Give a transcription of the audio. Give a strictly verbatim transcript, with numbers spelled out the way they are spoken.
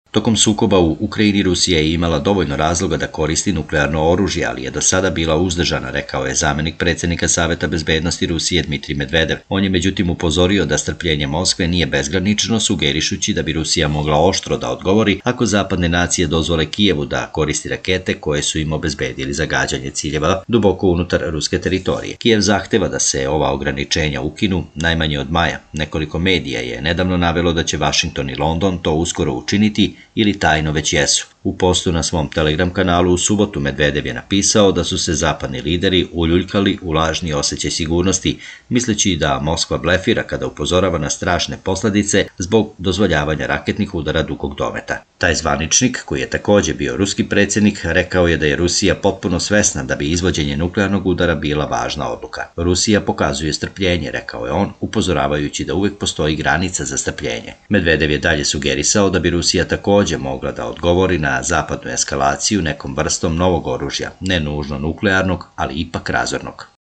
Tokom sukoba u Ukrajini Rusija je imala dovoljno razloga da koristi nuklearno oružje, ali je do sada bila uzdržana, rekao je zamenik predsjednika Saveta bezbednosti Rusije Dmitrij Medvedev. On je međutim upozorio da strpljenje Moskve nije bezgranično, sugerišući da bi Rusija mogla oštro da odgovori ako zapadne nacije dozvole Kijevu da koristi rakete koje su im obezbedili za gađanje ciljeva duboko unutar ruske teritorije. Kijev zahteva da se ova ograničenja ukinu najmanje od maja. Nekoliko medija je nedavno navelo da će Vašington i London to uskoro učiniti ili tajno već jesu. U postu na svom Telegram kanalu u subotu Medvedev je napisao da su se zapadni lideri uljuljkali u lažni osjećaj sigurnosti, misleći da Moskva blefira kada upozorava na strašne posljedice zbog dozvoljavanja raketnih udara dugog dometa. Taj zvaničnik, koji je također bio ruski predsjednik, rekao je da je Rusija potpuno svesna da bi izvođenje nuklearnog udara bila važna odluka. Rusija pokazuje strpljenje, rekao je on, upozoravajući da uvijek postoji granica za strpljenje. Medvedev je dalje sugerisao da bi Rusija također mogla da odgovori na na zapadnu eskalaciju nekom vrstom novog oružja, ne nužno nuklearnog, ali ipak razornog.